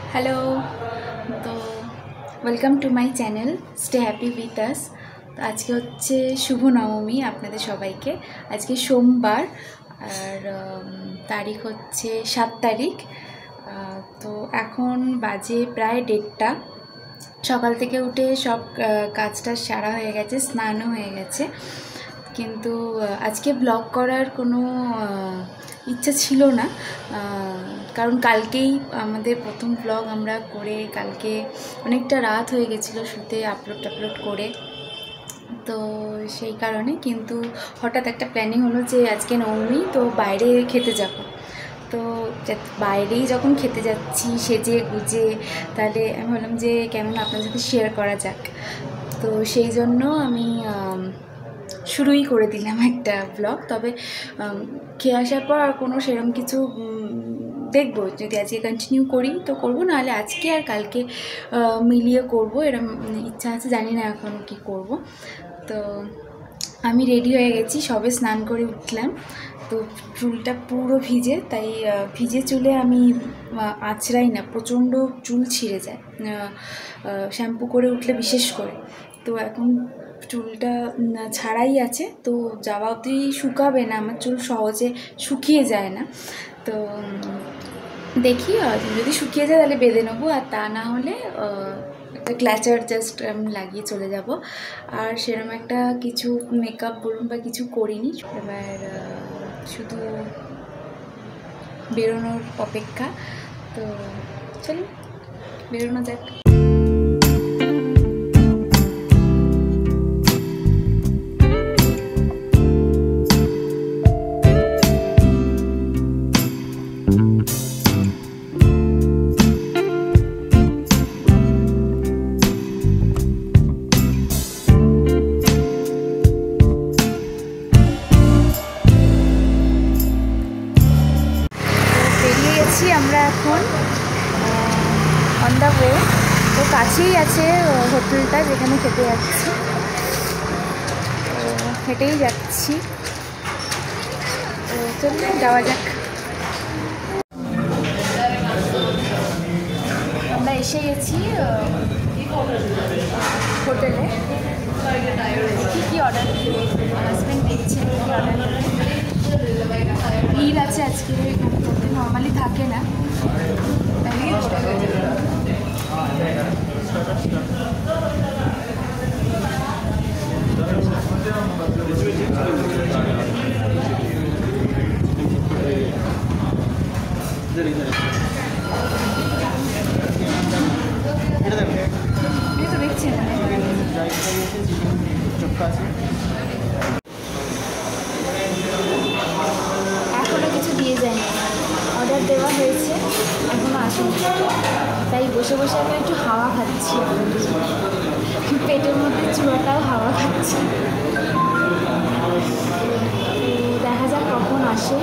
Hello, তো welcome to my channel stay happy with us. তো আজকে হচ্ছে শুভ নবমী আপনাদের সবাইকে। আজকে সোমবার আর তারিখ হচ্ছে 7 তারিখ। তো এখন বাজে প্রায় 1:30। সকাল থেকে উঠে সব কাজটা সারা হয়ে গেছে, স্নানও হয়ে গেছে, কিন্তু আজকে ব্লগ করার কোনো ইচ্ছা ছিল না, কারণ কালকেই আমাদের প্রথম ব্লগ আমরা করে কালকে অনেকটা রাত হয়ে গেছিলো শুতে আপলোড করে। তো সেই কারণে কিন্তু হঠাৎ একটা প্ল্যানিং হলো যে আজকে নবমী, তো বাইরে খেতে যাব। তো বাইরেই যখন খেতে যাচ্ছি সেজে গুজে, তাহলে আমি ভাবলাম যে কেমন আপনাদের সাথে শেয়ার করা যাক। তো সেই জন্য আমি শুরুই করে দিলাম একটা ব্লগ। তবে খেয়ে আসার পর আর কোনো সেরকম কিছু দেখবো, যদি আজকে কন্টিনিউ করি তো করবো, নাহলে আজকে আর কালকে মিলিয়ে করব, এরকম ইচ্ছা আছে, জানি না এখন কি করব। তো আমি রেডি হয়ে গেছি, সবে স্নান করে উঠলাম। তো চুলটা পুরো ভিজে, তাই ভিজে চুলে আমি আঁচড়াই না, প্রচণ্ড চুল ছিঁড়ে যায় শ্যাম্পু করে উঠলে বিশেষ করে। তো এখন চুলটা ছাড়াই আছে, তো যাওয়া অবধি শুকাবে না, আমার চুল সহজে শুকিয়ে যায় না। তো দেখি যদি শুকিয়ে যায় তাহলে বেঁধে নেবো, আর তা না হলে একটা ক্ল্যাচার জাস্ট আমি লাগিয়ে চলে যাব। আর সেরকম একটা কিছু মেকআপ বলুন বা কিছু করিনি, এবার শুধু বেরোনোর অপেক্ষা। তো চলো বেরোনো যাক। আমরা এখন অন দ্য ওয়ে, তো কাছেই আছে হোটেলটা যেখানে খেতে যাচ্ছি, তো হেঁটেই যাচ্ছি। তো চলুন যাওয়া যাক। আমরা এসে গেছি হোটেলে। কী অর্ডার দিয়ে হাজব্যান্ড দেখছেন, কী অর্ডার ভিড় আছে আজকে, নর্মালি থাকে না। তো দেখছেন এখনো কিছু দিয়ে যায়নি, অর্ডার দেওয়া হয়েছে এখনো আসেনি, তাই বসে বসে আমি একটু হাওয়া খাচ্ছি, পেটের মধ্যে চুয়াটাও হাওয়া খাচ্ছি। দেখা যাক কখন আসে।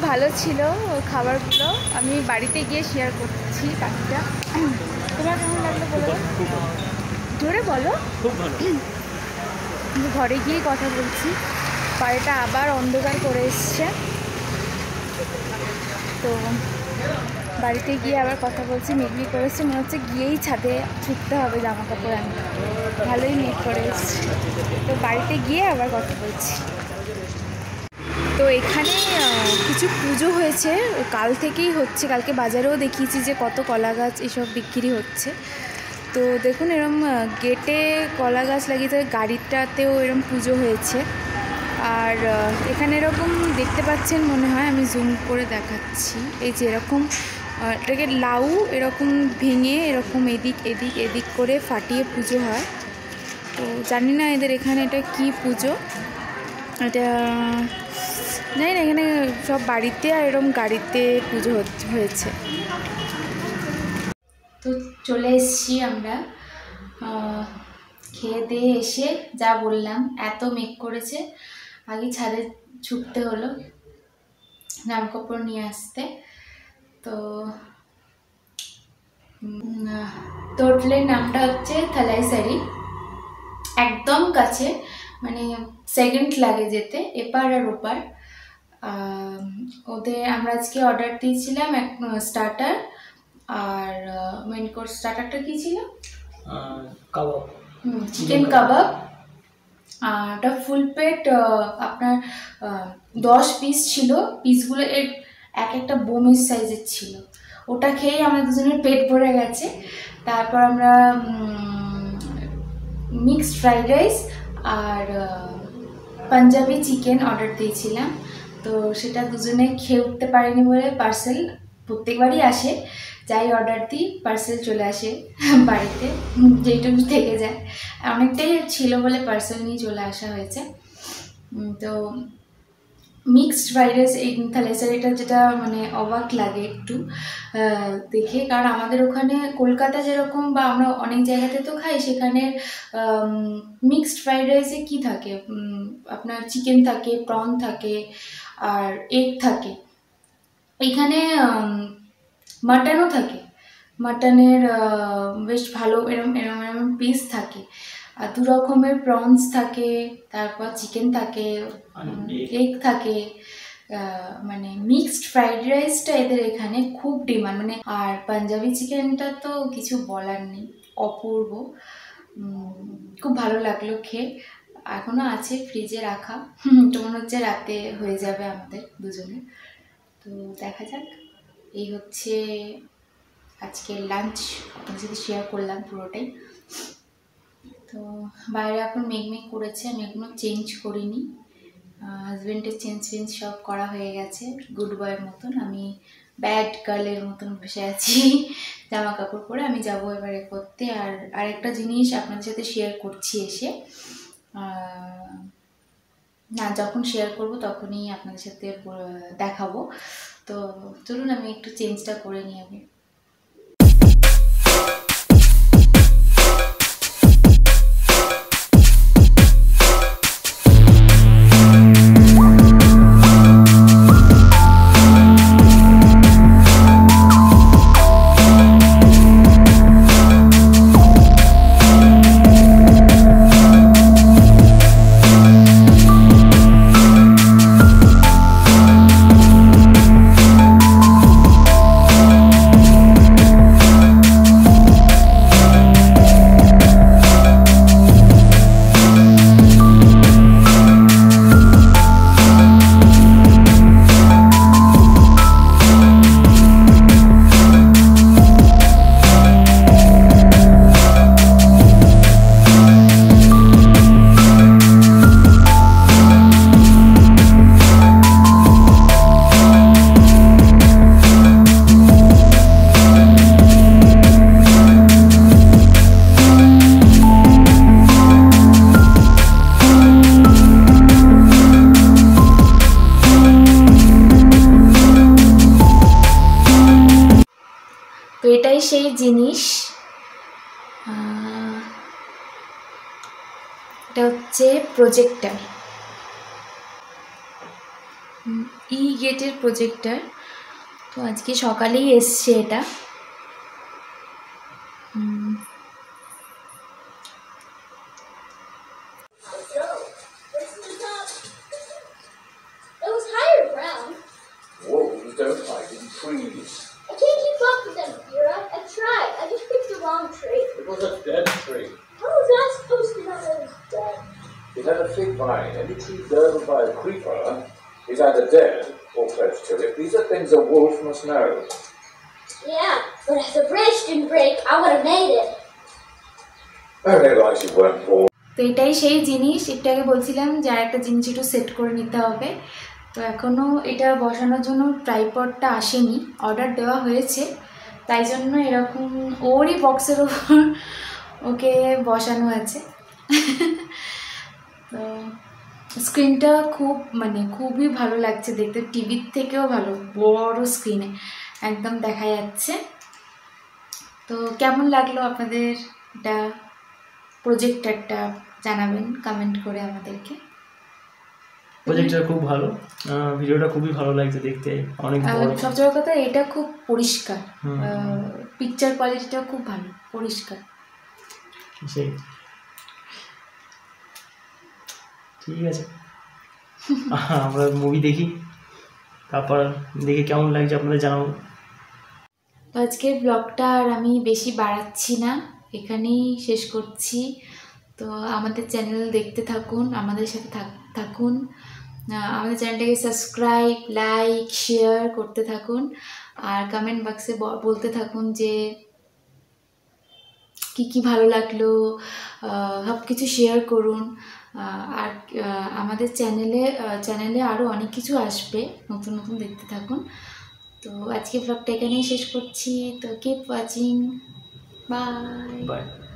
ভালো ছিল খাবারগুলো। আমি বাড়িতে গিয়ে শেয়ার করছি বাকিটা। তোমার কেমন লাগলো বলো, জোরে বলো। খুব ভালো। ঘরে গিয়ে কথা বলছি, বাড়িটা আবার অন্ধকার করে এসছে, তো বাড়িতে গিয়ে আবার কথা বলছি। মেঘ করেছে, মনে হচ্ছে গিয়েই ছাদে ছুটতে হবে জামা কাপড় আনতে, ভালোই মেঘ করে এসছে। তো বাড়িতে গিয়ে আবার কথা বলছি। তো এখানে কিছু পুজো হয়েছে, কাল থেকেই হচ্ছে, কালকে বাজারেও দেখিয়েছি যে কত কলা গাছ এসব বিক্রি হচ্ছে। তো দেখুন এরম গেটে কলা গাছ লাগিয়ে গাড়িটাতেও এরম পুজো হয়েছে। আর এখানে এরকম দেখতে পাচ্ছেন মনে হয়, আমি জুম করে দেখাচ্ছি। এই যে এরকম এটাকে লাউ এরকম ভেঙে এরকম এদিক এদিক এদিক করে ফাটিয়ে পুজো হয়। তো জানি না এদের এখানে এটা কি পুজো, এটা জানি না। এখানে সব বাড়িতে আর এরকম গাড়িতে পুজো হয়েছে। তো চলে এসেছি আমরা, খেয়ে দিয়ে এসে যা বললাম, এত মেঘ করেছে, আগে ছাদে ছুটতে হলো জামা কাপড় নিয়ে আসতে। তো হোটেলের নামটা হচ্ছে থালাইসারি, একদম কাছে, মানে সেকেন্ড লাগে যেতে, এপার আর ওপার। ওদের আমরা আজকে অর্ডার দিয়েছিলাম এক স্টার্টার, আর মেন কোর্স। স্টার্টারটা কি ছিল? Kebab, chicken kebab. ওটা ফুল প্লেট আপনার 10 পিস ছিল। পিসগুলো এক একটা বোমের সাইজের ছিল। ওটা খেয়েই আমাদের দুজনের পেট ভরে গেছে। তারপর আমরা মিক্সড ফ্রাইড রাইস আর পাঞ্জাবি চিকেন অর্ডার দিয়েছিলাম। তো সেটা দুজনে খেয়ে উঠতে পারিনি বলে পার্সেল প্রত্যেকবারই আসে, যাই অর্ডার দিই পার্সেল চলে আসে বাড়িতে, যেইটুকু থেকে যায়। অনেকটাই ছিল বলে পার্সেল নিয়ে চলে আসা হয়েছে। তো মিক্সড ফ্রাইড রাইস এই থালাইসারিটা যেটা মানে অবাক লাগে একটু দেখে, কারণ আমাদের ওখানে কলকাতা যেরকম বা আমরা অনেক জায়গাতে তো খাই, সেখানে মিক্সড ফ্রাইড রাইসে কী থাকে, আপনার চিকেন থাকে, প্রন থাকে আর এগ থাকে। এখানে মাটনও থাকে, মাটনের বেশ ভালো এরম এরম এরম পিস থাকে, আর 2 রকমের প্রনস থাকে, তারপর চিকেন থাকে, এগ থাকে। মানে মিক্সড ফ্রাইড রাইসটা এদের এখানে খুব ডিমান্ড, মানে। আর পাঞ্জাবি চিকেনটা তো কিছু বলার নেই, অপূর্ব। খুব ভালো লাগলো খেয়ে, এখনও আছে ফ্রিজে রাখা। তো মনে হচ্ছে রাতে হয়ে যাবে আমাদের দুজনে। তো দেখা যাক। এই হচ্ছে আজকে লাঞ্চ, আপনাদের সাথে শেয়ার করলাম পুরোটাই। তো বাইরে এখন মেঘ করেছে, আমি এখনও চেঞ্জ করিনি। হাজব্যান্ডের চেঞ্জ সব করা হয়ে গেছে গুড বয়ের মতন। আমি ব্যাড গার্লের মতন বসে আছি জামা কাপড় পরে। আমি যাবো এবারে করতে। আর আরেকটা জিনিস আপনাদের সাথে শেয়ার করছি এসে, না যখন শেয়ার করব তখনই আপনাদের সাথে দেখাবো। তো চলুন আমি একটু চেঞ্জটা করে নিই আগে। এটাই সেই জিনিস, এটা হচ্ছে প্রজেক্টর। ই গেটের প্রজেক্টর। তো আজকে সকালেই এসছে এটা। Wolves don't hide in trees. I can't keep up with them, Vera. I tried. I just picked the wrong tree. It was a dead tree. How was I supposed to know it was dead? It had a fig vine. Any tree girdled by a creeper is either dead or close to it. These are things a wolf must know. Yeah, but if the branch didn't break, I would have made it. I realize you weren't born. তো এটাই সেই জিনিস, একটাকে বলছিলাম যে আরেকটা জিনিস একটু সেট করে নিতে হবে। তো এখনও এটা বসানোর জন্য ট্রাইপডটা আসেনি, অর্ডার দেওয়া হয়েছে, তাই জন্য এরকম ওরই বক্সের ওপর ওকে বসানো আছে। তো স্ক্রিনটা খুবই ভালো লাগছে দেখতে, টিভির থেকেও ভালো, বড় স্ক্রিনে একদম দেখা যাচ্ছে। তো কেমন লাগলো আপনাদের এটা প্রজেক্টরটা জানাবেন কমেন্ট করে আমাদেরকে। প্রজেক্টর খুব ভালো, ভিডিওটা খুবই ভালো লাগছে দেখতে, অনেক বড়। সবচেয়ে বড় কথা এটা খুব পরিষ্কার, পিকচার কোয়ালিটিটা খুব ভালো, পরিষ্কার। সেই ঠিক আছে, আমরা মুভি দেখি, তারপর দেখে কেমন লাগছে আপনাদের জানাবো। তো আজকের ব্লগটা আর আমি বেশি বাড়াচ্ছি না, এখানেই শেষ করছি। তো আমাদের চ্যানেল দেখতে থাকুন, আমাদের সাথে থাকুন, আমাদের চ্যানেলটাকে সাবস্ক্রাইব, লাইক, শেয়ার করতে থাকুন, আর কমেন্ট বক্সে বলতে থাকুন যে কি ভালো লাগলো, সব কিছু শেয়ার করুন। আর আমাদের চ্যানেলে আরও অনেক কিছু আসবে, নতুন নতুন দেখতে থাকুন। তো আজকে ব্লগটা এখানেই শেষ করছি। তো কিপ ওয়াচিং, বাই।